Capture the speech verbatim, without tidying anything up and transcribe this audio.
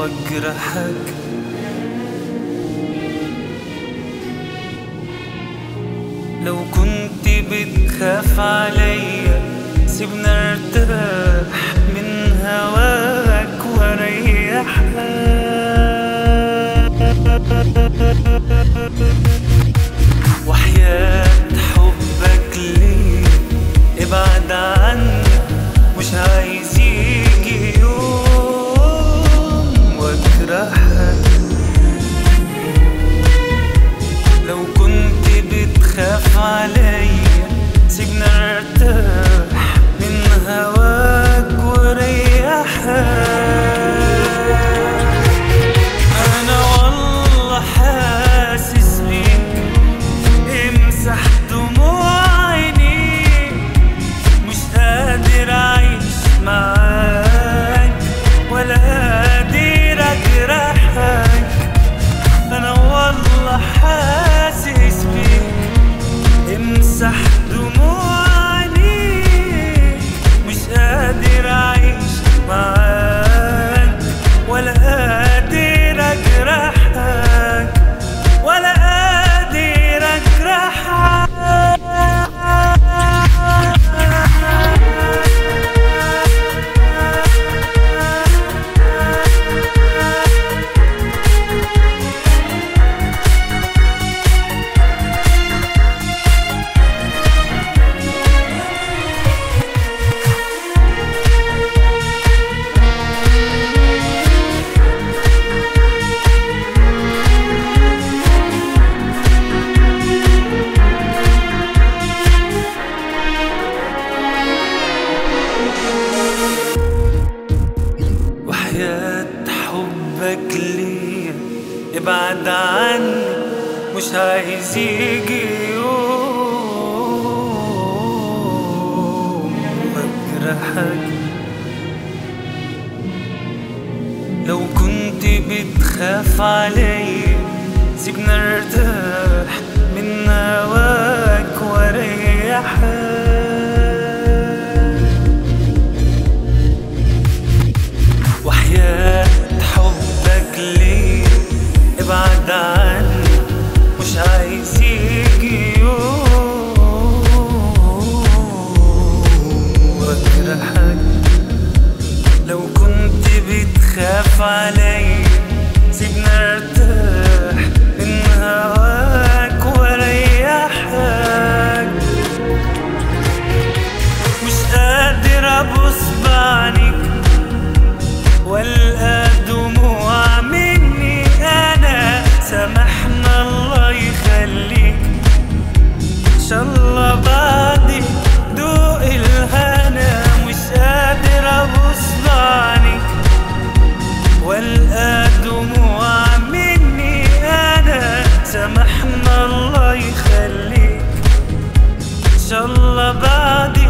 واجرحك. لو كنت بتخاف عليا سيبني ارتاح من هواك واريحك. وحياة حبك ليه ابعد عني، مش عايز يجي يوم واجرحك. لو كنت بتخاف عليا سيبني ارتاح من هواك وريحك. انا والله حاسس بيك، امسح دموع عينيك، مش قادر اعيش معاك ولا قادر اجرحك. انا والله حاسس بيك، امسح دموع عينيك، مش قادر اعيش معاك ولا قادر اجرحك ولا قادر اجرحك. وحياة حبك ليا ابعد عني، مش عايز يجي يوم واجرحك. لو كنت بتخاف عليا سيبني ارتاح من هواك واريحك. وحياة حبك ليه ابعد عني، مش عايز يجي يوم واجرحك. لو كنت بتخاف عليا سيبني ارتاح من هواك واريحك. مش قادر ابص بعينيك والقى دموع مني انا، سامحنا الله يخليك، ان شاء الله بعدي دوق الهنا. مش قادر ابص بعينيك والقى دموع مني انا، سامحنا الله يخليك، ان شاء الله بعدي